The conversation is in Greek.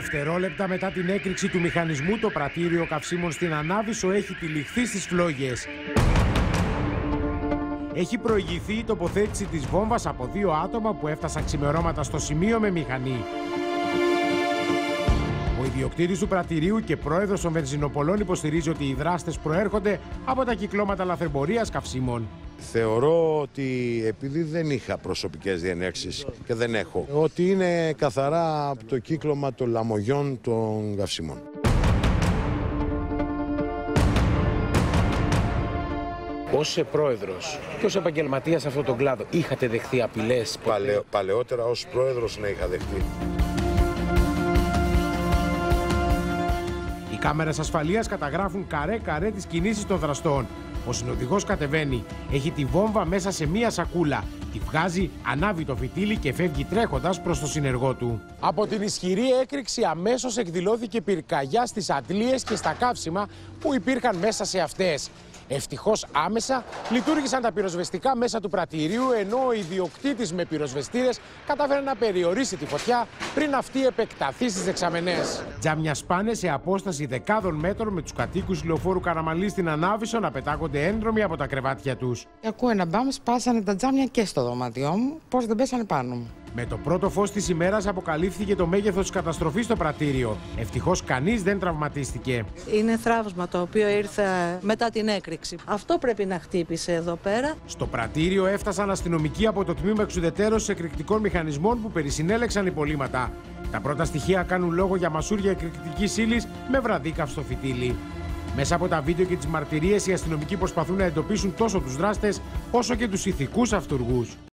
Δευτερόλεπτα μετά την έκρηξη του μηχανισμού, το πρατήριο καυσίμων στην Ανάβησο έχει τυλιχθεί στις φλόγες. Έχει προηγηθεί η τοποθέτηση της βόμβας από 2 άτομα που έφτασαν ξημερώματα στο σημείο με μηχανή. Ο ιδιοκτήτης του πρατηρίου και πρόεδρος των βενζινοπολών υποστηρίζει ότι οι δράστες προέρχονται από τα κυκλώματα λαθρεμπορίας καυσίμων. Θεωρώ ότι επειδή δεν είχα προσωπικές διενέξεις και δεν έχω, ότι είναι καθαρά από το κύκλωμα των λαμογιών των καυσίμων. Ως πρόεδρος και ως επαγγελματίας σε αυτόν τον κλάδο, είχατε δεχθεί απειλές? Παλαιότερα ως πρόεδρος να είχα δεχτεί. Οι κάμερες ασφαλείας καταγράφουν καρέ-καρέ τις κινήσεις των δραστών. Ο συνοδηγός κατεβαίνει, έχει τη βόμβα μέσα σε μία σακούλα, τη βγάζει, ανάβει το φυτίλι και φεύγει τρέχοντας προς το συνεργό του. Από την ισχυρή έκρηξη αμέσως εκδηλώθηκε πυρκαγιά στις αντλίες και στα καύσιμα που υπήρχαν μέσα σε αυτές. Ευτυχώς άμεσα λειτουργήσαν τα πυροσβεστικά μέσα του πρατηρίου, ενώ ο ιδιοκτήτης με πυροσβεστήρες κατάφερε να περιορίσει τη φωτιά πριν αυτή επεκταθεί στις δεξαμενές. Τζάμια σπάνε σε απόσταση δεκάδων μέτρων, με τους κατοίκους λεωφόρου Καραμανλή στην Ανάβησο να πετάγονται έντρομοι από τα κρεβάτια τους. Ακούω ένα μπαμ, σπάσανε τα τζάμια και στο δωμάτιό μου, πώς δεν πέσανε πάνω μου. Με το πρώτο φως της ημέρας αποκαλύφθηκε το μέγεθος της καταστροφής στο πρατήριο. Ευτυχώς κανείς δεν τραυματίστηκε. Είναι θραύσμα το οποίο ήρθε μετά την έκρηξη. Αυτό πρέπει να χτύπησε εδώ πέρα. Στο πρατήριο έφτασαν αστυνομικοί από το τμήμα εξουδετερώσης εκρηκτικών μηχανισμών που περισυνέλεξαν υπολείμματα. Τα πρώτα στοιχεία κάνουν λόγο για μασούρια εκρηκτικής ύλης με βραδίκαυστο φυτίλι. Μέσα από τα βίντεο και τις μαρτυρίες, οι αστυνομικοί προσπαθούν να εντοπίσουν τόσο τους δράστες όσο και τους ηθικούς αυτουργούς.